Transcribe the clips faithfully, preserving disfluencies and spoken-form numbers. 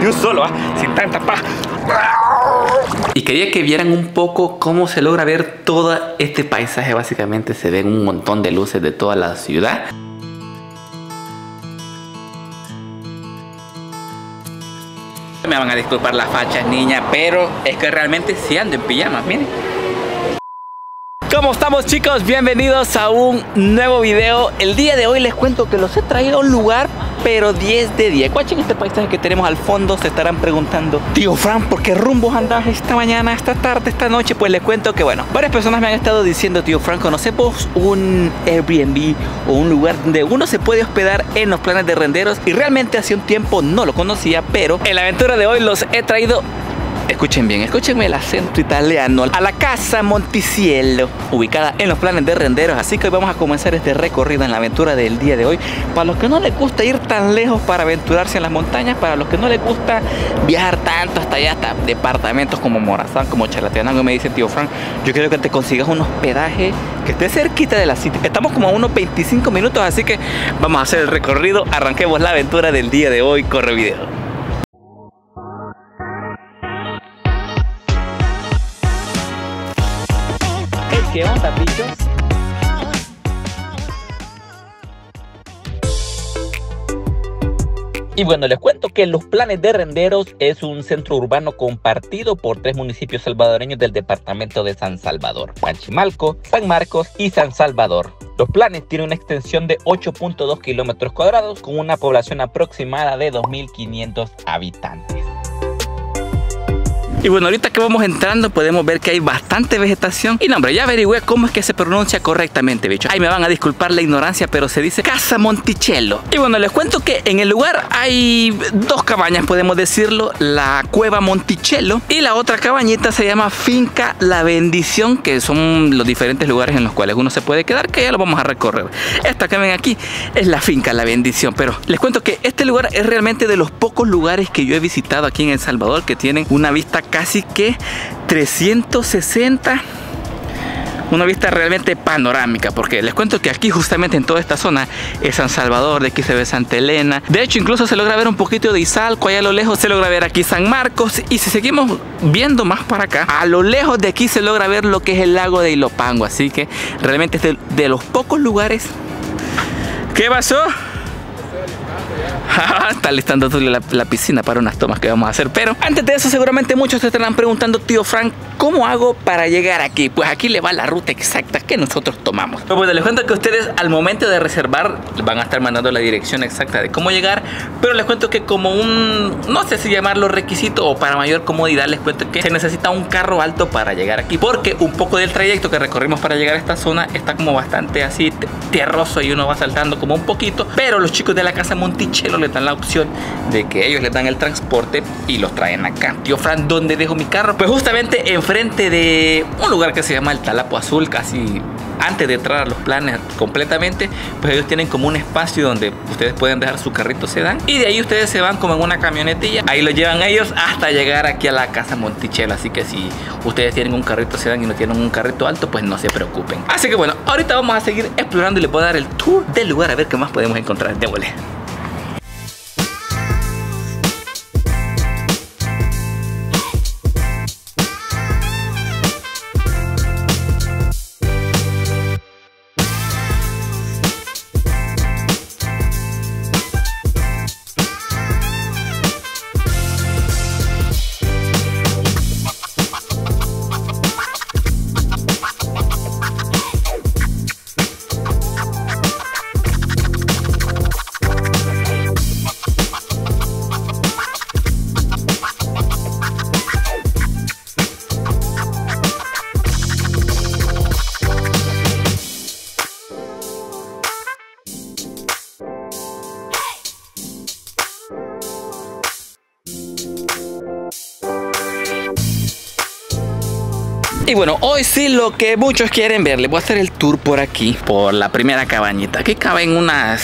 de un solo, ¿ah? Sin tanta paja. Y quería que vieran un poco cómo se logra ver todo este paisaje. Básicamente se ven un montón de luces de toda la ciudad. Me van a disculpar las fachas, niña, pero es que realmente sí ando en pijamas, miren. ¿Cómo estamos, chicos? Bienvenidos a un nuevo video. El día de hoy les cuento que los he traído a un lugar, pero diez de diez. Guachen este paisaje que tenemos al fondo. Se estarán preguntando, tío Fran, ¿por qué rumbos andas esta mañana, esta tarde, esta noche? Pues les cuento que, bueno, varias personas me han estado diciendo, tío Fran, ¿conocemos un Airbnb o un lugar donde uno se puede hospedar en los planes de renderos? Y realmente hace un tiempo no lo conocía, pero en la aventura de hoy los he traído. Escuchen bien, escúchenme el acento italiano. A la Casa Monticello, ubicada en los planes de renderos. Así que hoy vamos a comenzar este recorrido en la aventura del día de hoy. Para los que no les gusta ir tan lejos para aventurarse en las montañas, para los que no les gusta viajar tanto hasta allá, hasta departamentos como Morazán, como Chalatenango, me dice, tío Frank, yo quiero que te consigas un hospedaje que esté cerquita de la city. Estamos como a unos veinticinco minutos, así que vamos a hacer el recorrido. Arranquemos la aventura del día de hoy. Corre video. ¿Qué onda, bichos? Y bueno, les cuento que Los Planes de Renderos es un centro urbano compartido por tres municipios salvadoreños del departamento de San Salvador: Panchimalco, San Marcos y San Salvador. Los Planes tienen una extensión de ocho punto dos kilómetros cuadrados con una población aproximada de dos mil quinientos habitantes. Y bueno, ahorita que vamos entrando podemos ver que hay bastante vegetación. Y no, hombre, ya averigüé cómo es que se pronuncia correctamente, bicho. Ay, me van a disculpar la ignorancia, pero se dice Casa Monticello. Y bueno, les cuento que en el lugar hay dos cabañas, podemos decirlo. La Cueva Monticello y la otra cabañita se llama Finca La Bendición, que son los diferentes lugares en los cuales uno se puede quedar, que ya lo vamos a recorrer. Esta que ven aquí es la Finca La Bendición. Pero les cuento que este lugar es realmente de los pocos lugares que yo he visitado aquí en El Salvador que tienen una vista casi que trescientos sesenta, una vista realmente panorámica, porque les cuento que aquí justamente en toda esta zona es San Salvador, de aquí se ve Santa Elena, de hecho incluso se logra ver un poquito de Izalco, allá a lo lejos se logra ver aquí San Marcos, y si seguimos viendo más para acá, a lo lejos de aquí se logra ver lo que es el lago de Ilopango, así que realmente es de, de los pocos lugares. ¿Qué pasó? Está listando la, la piscina para unas tomas que vamos a hacer. Pero antes de eso seguramente muchos se estarán preguntando, tío Frank, ¿cómo hago para llegar aquí? Pues aquí le va la ruta exacta que nosotros tomamos. Pues bueno, les cuento que ustedes al momento de reservar van a estar mandando la dirección exacta de cómo llegar. Pero les cuento que como un, no sé si llamarlo requisito o para mayor comodidad, les cuento que se necesita un carro alto para llegar aquí, porque un poco del trayecto que recorrimos para llegar a esta zona está como bastante así tierroso y uno va saltando como un poquito. Pero los chicos de la Casa Monticello les dan la opción de que ellos les dan el transporte y los traen acá. Tío Fran, ¿dónde dejo mi carro? Pues justamente enfrente de un lugar que se llama el Talapo Azul, casi antes de entrar a Los Planes completamente, pues ellos tienen como un espacio donde ustedes pueden dejar su carrito sedán y de ahí ustedes se van como en una camionetilla, ahí lo llevan ellos hasta llegar aquí a la Casa Monticello. Así que si ustedes tienen un carrito sedán y no tienen un carrito alto, pues no se preocupen. Así que bueno, ahorita vamos a seguir explorando y les voy a dar el tour del lugar a ver qué más podemos encontrar. Démosle. Y bueno, hoy sí lo que muchos quieren ver, les voy a hacer el tour por aquí, por la primera cabañita. Aquí caben unas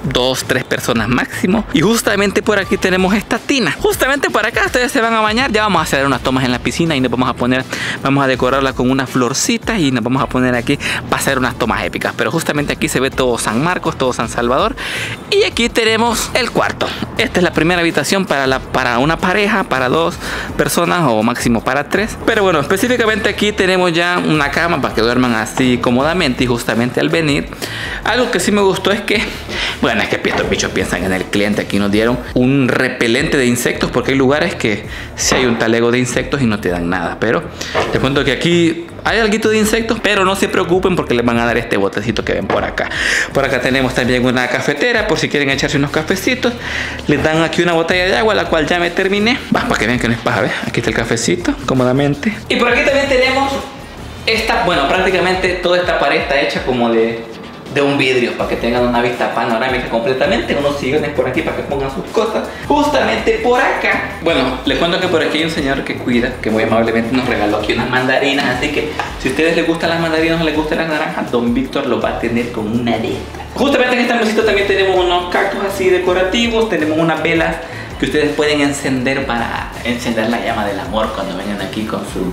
dos, tres personas máximo. Y justamente por aquí tenemos esta tina. Justamente para acá ustedes se van a bañar. Ya vamos a hacer unas tomas en la piscina y nos vamos a poner, vamos a decorarla con unas florcitas y nos vamos a poner aquí para hacer unas tomas épicas. Pero justamente aquí se ve todo San Marcos, todo San Salvador. Y aquí tenemos el cuarto. Esta es la primera habitación para, la, para una pareja, para dos personas o máximo para tres. Pero bueno, específicamente aquí tenemos ya una cama para que duerman así cómodamente. Y justamente al venir, algo que sí me gustó es que, bueno, es que estos bichos piensan en el cliente. Aquí nos dieron un repelente de insectos, porque hay lugares que sí hay un talego de insectos y no te dan nada. Pero les cuento que aquí hay algo de insectos, pero no se preocupen porque les van a dar este botecito que ven por acá. Por acá tenemos también una cafetera por si quieren echarse unos cafecitos. Les dan aquí una botella de agua, la cual ya me terminé. Va, para que vean que no es paja, ¿ves? Aquí está el cafecito, cómodamente. Y por aquí también tenemos esta, bueno, prácticamente toda esta pared está hecha como de, de un vidrio, para que tengan una vista panorámica completamente. Unos sillones por aquí para que pongan sus cosas. Justamente por acá, bueno, les cuento que por aquí hay un señor que cuida, que muy amablemente nos regaló aquí unas mandarinas. Así que si a ustedes les gustan las mandarinas o les gustan las naranjas, don Víctor lo va a tener con una de estas. Justamente en esta mesita también tenemos unos cactus así decorativos. Tenemos unas velas que ustedes pueden encender para encender la llama del amor cuando vengan aquí con su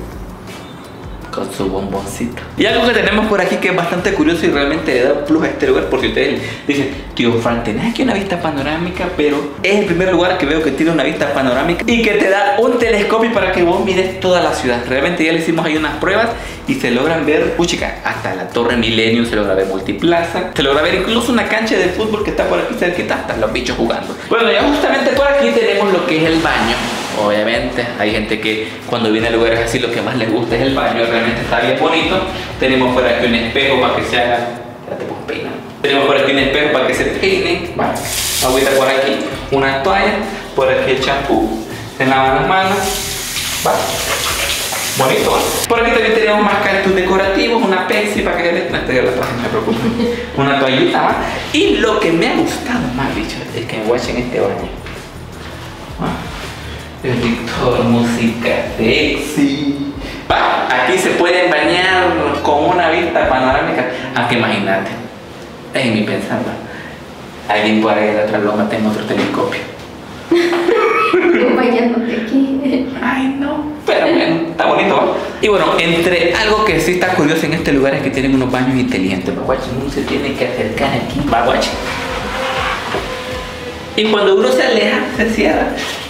con su bomboncito. Y algo que tenemos por aquí que es bastante curioso y realmente le da un plus a este lugar, por si ustedes dicen, tío Frank, tenés aquí una vista panorámica, pero es el primer lugar que veo que tiene una vista panorámica y que te da un telescopio para que vos mires toda la ciudad. Realmente ya le hicimos ahí unas pruebas y se logran ver, puchica, hasta la Torre Millennium, se logra ver Multiplaza, se logra ver incluso una cancha de fútbol que está por aquí cerquita, hasta los bichos jugando. Bueno, ya justamente por aquí tenemos lo que es el baño. Obviamente hay gente que cuando viene a lugares así lo que más les gusta es el baño. Realmente está bien bonito. Tenemos por aquí un espejo para que se hagan, espérate, pues peina. Tenemos por aquí un espejo para que se peinen. Vale. Agüita por aquí, una toalla, por aquí el champú, se lavan las manos. Vale. Bonito, ¿vale? Por aquí también tenemos más cactus decorativos, una Pepsi para que les traiga la toalla, no me preocupen. Una toallita más. Y lo que me ha gustado más, bicho, es que me guachen este baño. ¿Ah? El Víctor Música Sexy. Va, aquí se pueden bañar con una vista panorámica. Aunque imagínate, es mi pensando, alguien por ahí de la otra loma tenga otro telescopio. Bañándote aquí. Ay, no. Pero bueno, está bonito, ¿no? Y bueno, entre algo que sí está curioso en este lugar es que tienen unos baños inteligentes. Baguache, uno se tiene que acercar aquí. Baguache. Y cuando uno se aleja, se cierra.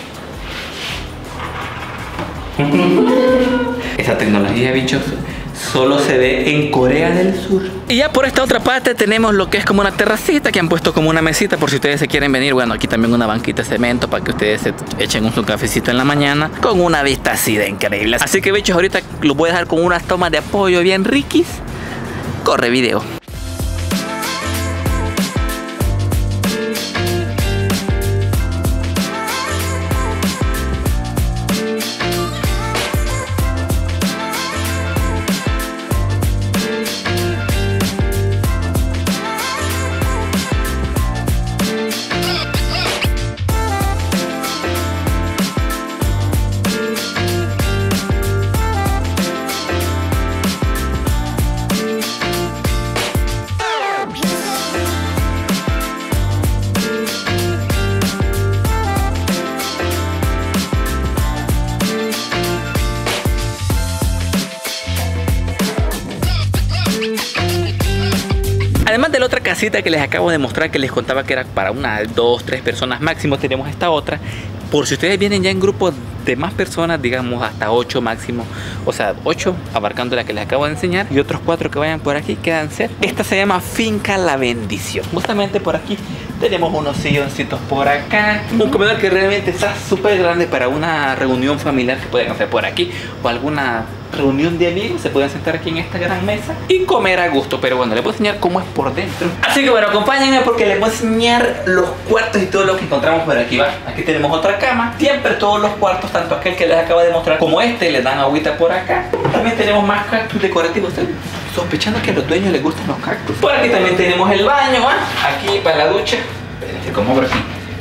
Esa tecnología, bichos, solo se ve en Corea del Sur. Y ya por esta otra parte tenemos lo que es como una terracita que han puesto como una mesita por si ustedes se quieren venir. Bueno, aquí también una banquita de cemento para que ustedes se echen un su cafecito en la mañana con una vista así de increíble. Así que, bichos, ahorita los voy a dejar con unas tomas de apoyo bien riquis. Corre video. Además de la otra casita que les acabo de mostrar, que les contaba que era para una, dos, tres personas máximo, tenemos esta otra. Por si ustedes vienen ya en grupos de más personas, digamos hasta ocho máximo, o sea, ocho abarcando la que les acabo de enseñar y otros cuatro que vayan por aquí, quedan cerca. Esta se llama Finca La Bendición. Justamente por aquí tenemos unos silloncitos por acá, un comedor que realmente está súper grande para una reunión familiar que pueden hacer por aquí o alguna reunión de amigos. Se pueden sentar aquí en esta gran mesa y comer a gusto. Pero bueno, les voy a enseñar cómo es por dentro. Así que bueno, acompáñenme porque les voy a enseñar los cuartos y todo lo que encontramos por aquí. Va, aquí tenemos otra cama. Siempre todos los cuartos, tanto aquel que les acabo de mostrar como este, les dan agüita por acá. También tenemos más cactus decorativos. Estoy sospechando que a los dueños les gustan los cactus. Por aquí también tenemos el baño, ¿va? Aquí para la ducha. Espérense, ¿cómo por aquí?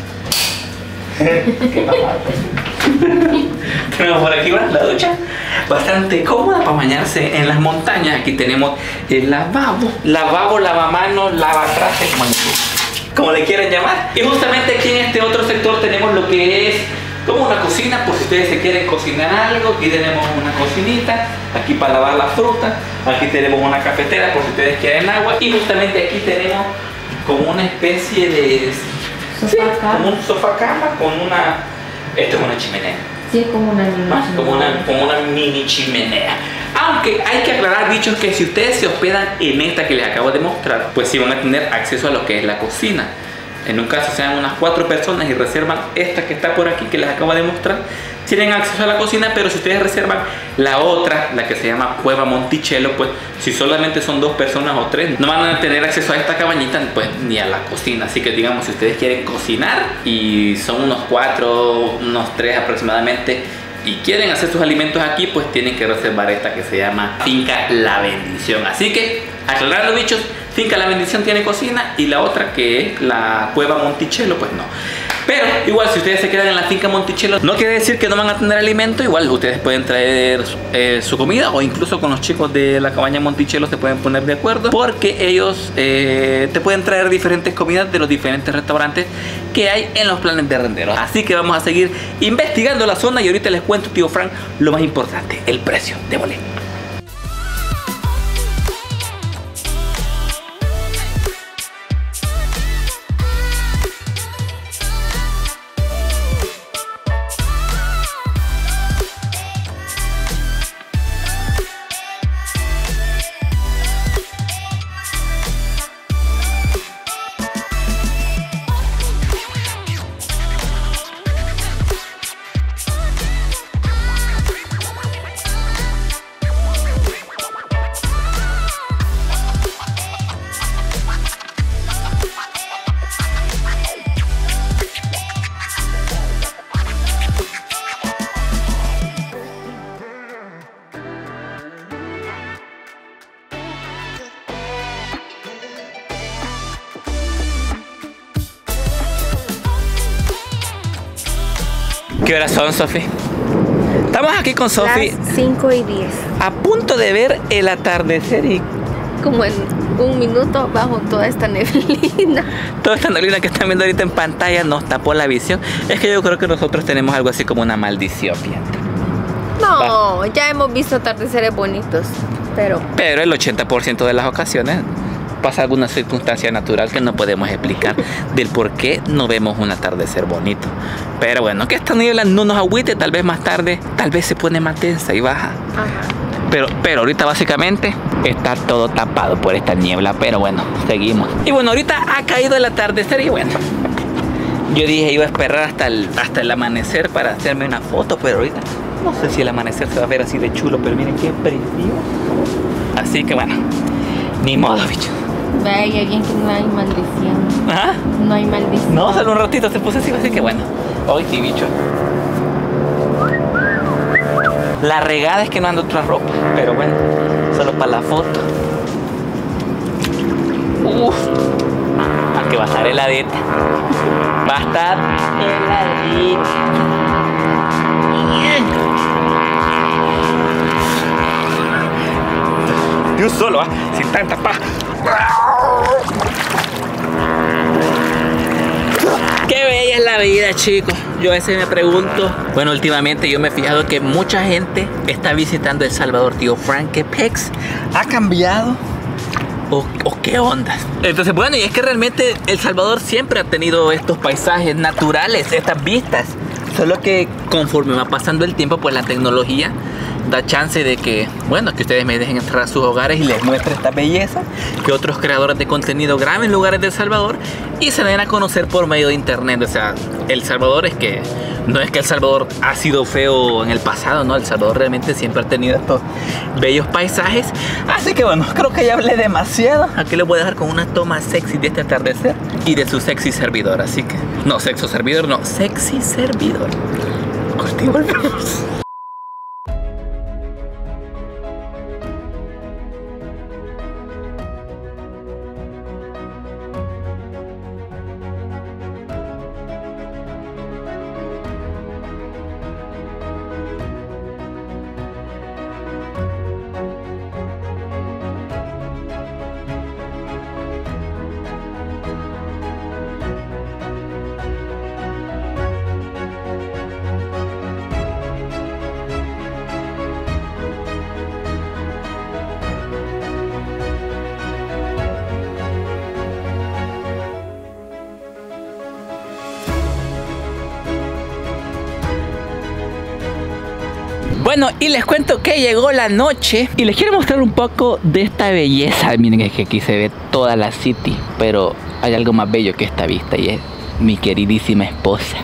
¿Qué pasa? Tenemos por aquí, ¿va? La ducha bastante cómoda para bañarse en las montañas. Aquí tenemos el lavabo, lavabo, lavamanos, lavatrastes, como le quieran llamar. Y justamente aquí en este otro sector tenemos lo que es como una cocina, por si ustedes se quieren cocinar algo. Aquí tenemos una cocinita, aquí para lavar la fruta, aquí tenemos una cafetera por si ustedes quieren agua, y justamente aquí tenemos como una especie de sofá, sí, como un sofá cama con una, esto es una chimenea. Sí, es como una mini Más como una, como una mini chimenea. Aunque hay que aclarar, bichos, que si ustedes se hospedan en esta que les acabo de mostrar, pues sí van a tener acceso a lo que es la cocina. En un caso sean unas cuatro personas y reservan esta que está por aquí que les acabo de mostrar, tienen acceso a la cocina. Pero si ustedes reservan la otra, la que se llama Cueva Monticello, pues si solamente son dos personas o tres, no van a tener acceso a esta cabañita, pues ni a la cocina. Así que digamos, si ustedes quieren cocinar y son unos cuatro, unos tres aproximadamente, y quieren hacer sus alimentos aquí, pues tienen que reservar esta que se llama Finca La Bendición. Así que, aclarando, bichos, Finca La Bendición tiene cocina y la otra, que es la Cueva Monticello, pues no. Pero igual, si ustedes se quedan en la Finca Monticello, no quiere decir que no van a tener alimento. Igual ustedes pueden traer eh, su comida, o incluso con los chicos de la cabaña Monticello se pueden poner de acuerdo, porque ellos eh, te pueden traer diferentes comidas de los diferentes restaurantes que hay en los planes de Renderos. Así que vamos a seguir investigando la zona y ahorita les cuento, tío Frank, lo más importante, el precio de boleto. ¿Qué horas son, Sofi? Estamos aquí con Sofi. Las cinco y diez. A punto de ver el atardecer y... como en un minuto bajo toda esta neblina. Toda esta neblina que están viendo ahorita en pantalla nos tapó la visión. Es que yo creo que nosotros tenemos algo así como una maldición, fíjate. No, Va. Ya hemos visto atardeceres bonitos, pero... Pero el ochenta por ciento de las ocasiones pasa alguna circunstancia natural que no podemos explicar del por qué no vemos un atardecer bonito. Pero bueno, que esta niebla no nos agüite, tal vez más tarde, tal vez se pone más densa y baja. Ajá. Pero, pero ahorita básicamente está todo tapado por esta niebla, pero bueno, seguimos. Y bueno, ahorita ha caído el atardecer y bueno, yo dije iba a esperar hasta el, hasta el amanecer para hacerme una foto, pero ahorita no sé si el amanecer se va a ver así de chulo, pero miren qué precioso. Así que bueno, ni modo, bicho. Vaya, bien que no hay maldición. ¿Ah? No hay maldición. No, solo un ratito se puso así, así que bueno. Hoy sí, bicho. La regada es que no ando otra ropa, pero bueno, solo para la foto. Uf, aunque va a estar heladita. Va a estar heladita. De un solo, ¿ah? Sin tanta paja. Qué bella es la vida, chicos. Yo a veces me pregunto, bueno, últimamente yo me he fijado que mucha gente está visitando El Salvador, tío Frank. ¿Qué pex ha cambiado? ¿O, o qué onda? Entonces, bueno, y es que realmente El Salvador siempre ha tenido estos paisajes naturales, estas vistas. Solo que conforme va pasando el tiempo, pues la tecnología da chance de que, bueno, que ustedes me dejen entrar a sus hogares y les muestre esta belleza, que otros creadores de contenido graben lugares de El Salvador y se den a conocer por medio de internet. O sea, El Salvador es que, no es que El Salvador ha sido feo en el pasado, ¿no? El Salvador realmente siempre ha tenido estos bellos paisajes. Así que bueno, creo que ya hablé demasiado. Aquí les voy a dejar con una toma sexy de este atardecer y de su sexy servidor. Así que, no, sexo servidor, no, sexy servidor. Corte y volvemos. Bueno, y les cuento que llegó la noche y les quiero mostrar un poco de esta belleza. Miren que aquí se ve toda la city, pero hay algo más bello que esta vista y es mi queridísima esposa.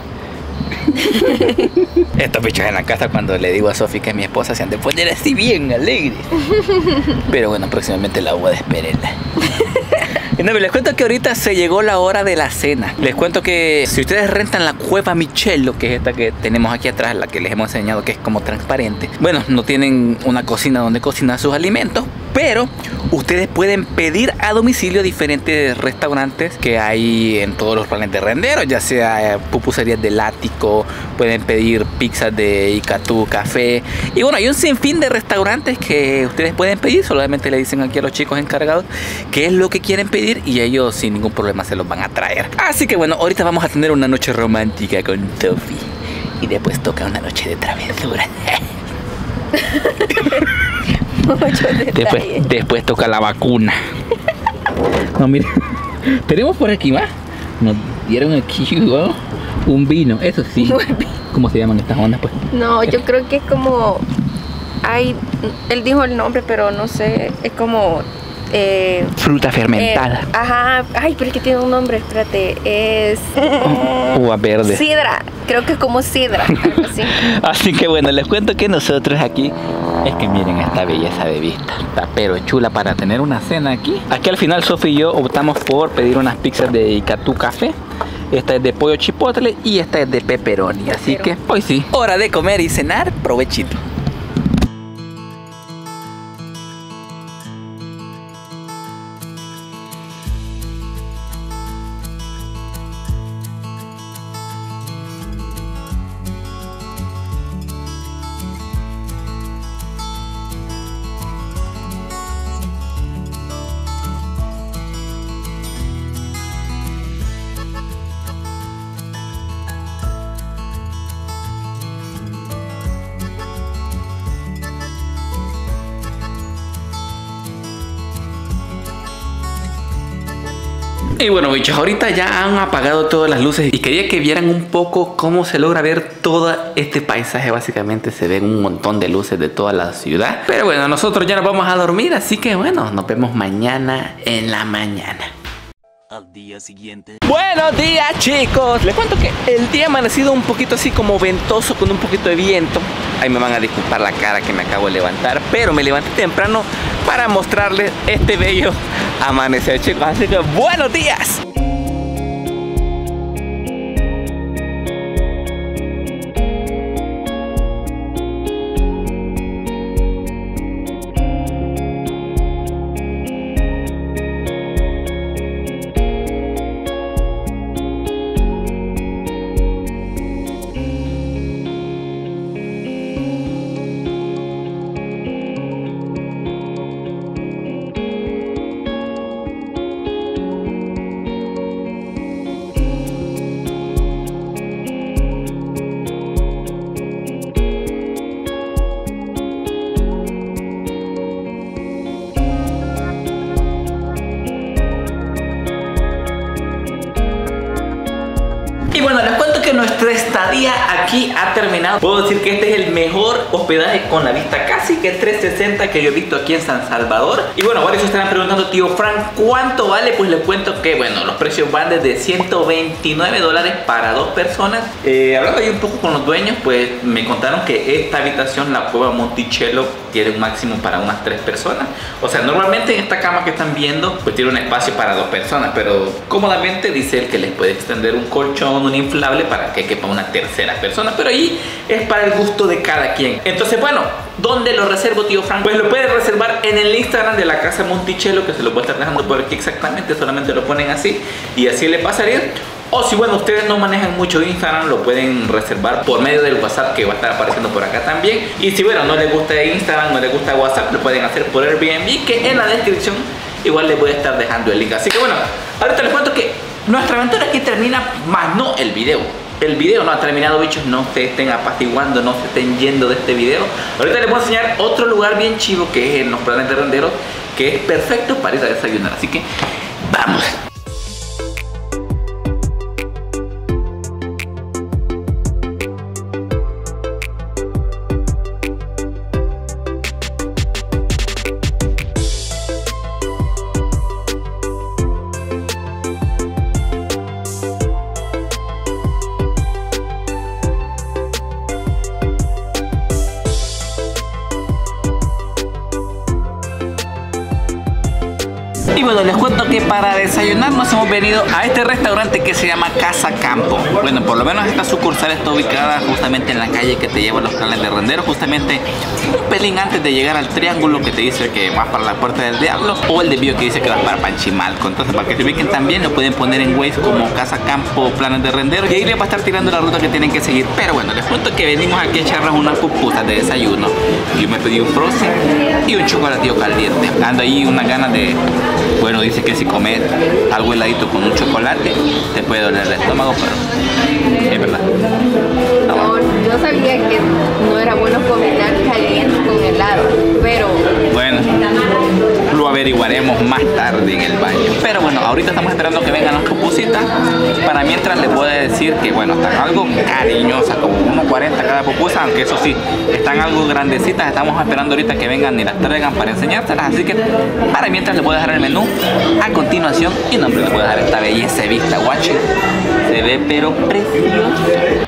Estos bichos en la casa, cuando le digo a Sofi que es mi esposa, se han de poner así bien alegres. Pero bueno, próximamente la voy a despedirla. Y no, les cuento que ahorita se llegó la hora de la cena. Les cuento que si ustedes rentan la cueva Michelo, que es esta que tenemos aquí atrás, la que les hemos enseñado que es como transparente, bueno, no tienen una cocina donde cocinar sus alimentos, pero ustedes pueden pedir a domicilio diferentes restaurantes que hay en todos los planes de renderos, ya sea eh, pupuserías del Ático, pueden pedir pizzas de Icatú Café, y bueno, hay un sinfín de restaurantes que ustedes pueden pedir. Solamente le dicen aquí a los chicos encargados qué es lo que quieren pedir y ellos sin ningún problema se los van a traer. Así que bueno, ahorita vamos a tener una noche romántica con Sofi y después toca una noche de travesura. Después, después toca la vacuna. No, mira, tenemos por aquí más. Nos dieron aquí, ¿no? Un vino, eso sí. ¿Cómo se llaman estas ondas, pues? No, yo creo que es como... Ay, él dijo el nombre, pero no sé. Es como... Eh, fruta fermentada. Eh, ajá, ay, pero es que tiene un nombre, espérate. Es... Uva verde. Sidra, creo que es como sidra, algo así. Así que bueno, les cuento que nosotros aquí, es que miren esta belleza de vista, está pero chula para tener una cena aquí. Aquí al final Sofi y yo optamos por pedir unas pizzas de Icatú Café. Esta es de pollo chipotle y esta es de pepperoni. Así que hoy sí, hora de comer y cenar, provechito. Y bueno, bichos, ahorita ya han apagado todas las luces y quería que vieran un poco cómo se logra ver todo este paisaje. Básicamente se ven un montón de luces de toda la ciudad. Pero bueno, nosotros ya nos vamos a dormir, así que bueno, nos vemos mañana en la mañana. Al día siguiente. Buenos días, chicos. Les cuento que el día ha amanecido un poquito así como ventoso, con un poquito de viento. Ahí me van a disculpar la cara que me acabo de levantar, pero me levanté temprano para mostrarles este bello amanecer, chicos. Así que buenos días. Y bueno, les cuento que nuestra estadía aquí ha terminado. Puedo decir que este es el mejor hospedaje con la vista casi que trescientos sesenta que yo he visto aquí en San Salvador. Y bueno, varios se estarán preguntando, tío Frank, ¿cuánto vale? Pues les cuento que, bueno, los precios van desde ciento veintinueve dólares para dos personas. Eh, hablando ahí un poco con los dueños, pues me contaron que esta habitación, la cueva Monticello, tiene un máximo para unas tres personas. O sea, normalmente en esta cama que están viendo, pues tiene un espacio para dos personas, pero cómodamente dice él que les puede extender un colchón, un inflable para que quepa una tercera persona, pero ahí es para el gusto de cada quien. Entonces, bueno, ¿dónde lo reservo, tío Frank? Pues lo puedes reservar en el Instagram de la casa Monticello, que se lo voy a estar dejando por aquí exactamente, solamente lo ponen así y así le pasaría. O si bueno, ustedes no manejan mucho Instagram, lo pueden reservar por medio del WhatsApp que va a estar apareciendo por acá también. Y si bueno, no les gusta Instagram, no les gusta WhatsApp, lo pueden hacer por Airbnb, que en la descripción igual les voy a estar dejando el link. Así que bueno, ahorita les cuento que nuestra aventura aquí termina, más no el video. El video no ha terminado, bichos, no se estén apaciguando, no se estén yendo de este video. Ahorita les voy a enseñar otro lugar bien chivo que es en los planes de renderos, que es perfecto para ir a desayunar. Así que vamos. cuento que para desayunar nos hemos venido a este restaurante que se llama Casa Campo. Bueno, por lo menos esta sucursal está ubicada justamente en la calle que te lleva a los Planes de Renderos, justamente un pelín antes de llegar al triángulo que te dice que vas para la Puerta del Diablo, o el desvío que dice que vas para Panchimalco. Entonces, para que se ubiquen también, lo pueden poner en Waze como Casa Campo Planes de Renderos y ahí les va a estar tirando la ruta que tienen que seguir. Pero bueno, les cuento que venimos aquí a echarnos unas pupusas de desayuno. Yo me pedí un frozen y un chocolatillo caliente. Ando ahí unas ganas de, bueno, dice que si comer algo heladito con un chocolate te puede doler el estómago, pero es verdad. No, no, yo sabía que no era bueno combinar caliente con helado, pero bueno, lo averiguaremos más tarde en el baño. Pero bueno, ahorita estamos esperando que vengan las pupusitas. Para mientras les voy a decir que bueno, están algo cariñosas, como uno cuarenta cada pupusa, aunque eso sí, están algo grandecitas. Estamos esperando ahorita que vengan y las traigan para enseñárselas. Así que para mientras les voy a dejar el menú a continuación y no, hombre, les voy a dejar esta belleza de vista. Watch it. Se ve pero precioso.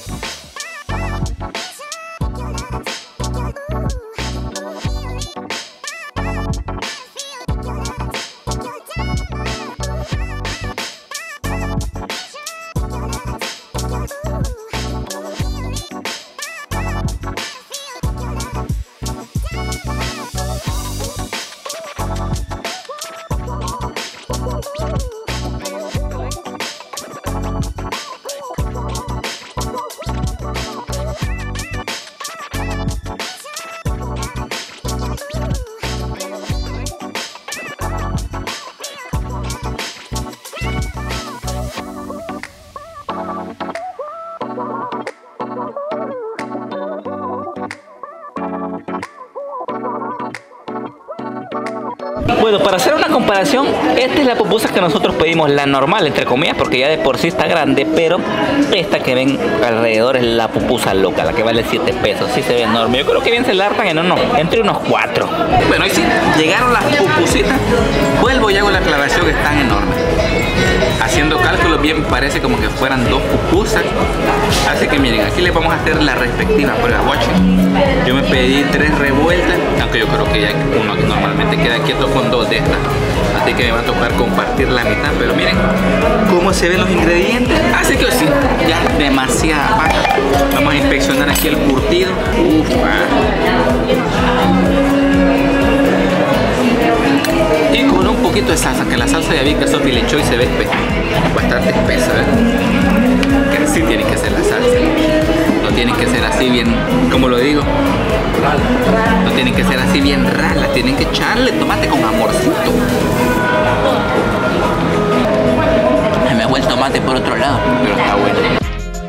Bueno, para hacer una comparación, esta es la pupusa que nosotros pedimos, la normal, entre comillas, porque ya de por sí está grande, pero esta que ven alrededor es la pupusa loca, la que vale siete pesos, sí se ve enorme. Yo creo que bien se la hartan en uno, entre unos cuatro. Bueno, ahí sí, llegaron las pupusitas, vuelvo y hago la aclaración, que están enormes. Haciendo cálculos bien parece como que fueran dos pupusas. Así que miren, aquí les vamos a hacer la respectiva prueba. Watching. Yo me pedí tres revueltas, aunque yo creo que ya uno normalmente queda quieto con dos de estas. Así que me va a tocar compartir la mitad. Pero miren cómo se ven los ingredientes. Así que sí, ya demasiada vaca. Vamos a inspeccionar aquí el curtido. Ufa. Y con un poquito de salsa, que la salsa ya vi que Sofi le echó y se ve espesa, bastante espesa, ¿eh? Que sí tiene que ser la salsa. No tiene que ser así bien, como lo digo, no tiene que ser así bien rala, tienen que echarle tomate con amorcito. Se me fue el tomate por otro lado, pero está bueno.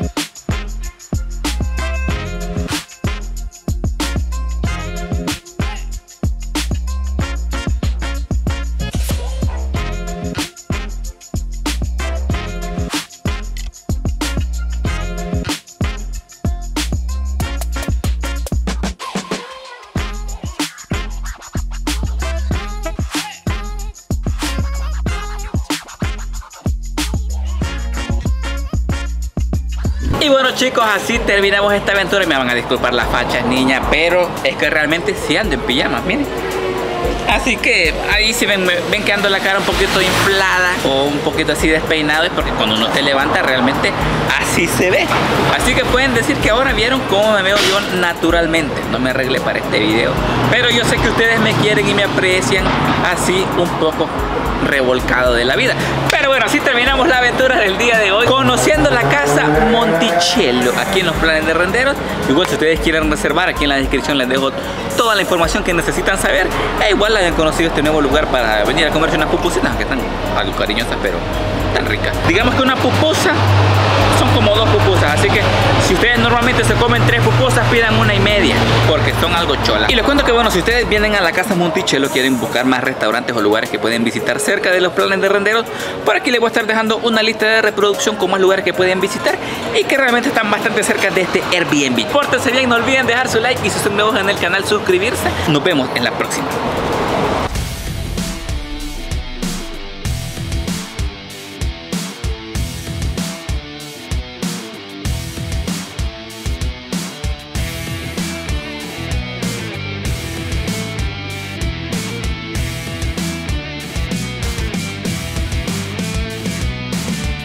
Y bueno, chicos, así terminamos esta aventura. Y me van a disculpar las fachas, niña, pero es que realmente sí ando en pijamas, miren. Así que ahí si ven, ven que ando la cara un poquito inflada o un poquito así despeinado, es porque cuando uno se levanta realmente así se ve. Así que pueden decir que ahora vieron cómo me veo yo naturalmente. No me arreglé para este video, pero yo sé que ustedes me quieren y me aprecian así un poco revolcado de la vida. Pero bueno, así terminamos la aventura del día de hoy, conociendo la casa Monticello aquí en los Planes de Renderos. Igual si ustedes quieren reservar, aquí en la descripción les dejo toda la información que necesitan saber. E igual hayan conocido este nuevo lugar para venir a comerse unas pupusitas, que están algo cariñosas, pero tan ricas. Digamos que una pupusa son como dos pupusas, así que si ustedes normalmente se comen tres pupusas, pidan una y media, porque son algo cholas. Y les cuento que bueno, si ustedes vienen a la casa Monticello, quieren buscar más restaurantes o lugares que pueden visitar cerca de los Planes de Renderos, por aquí les voy a estar dejando una lista de reproducción con más lugares que pueden visitar y que realmente están bastante cerca de este Airbnb. Pórtense bien, no olviden dejar su like y si son nuevos en el canal, suscribirse. Nos vemos en la próxima.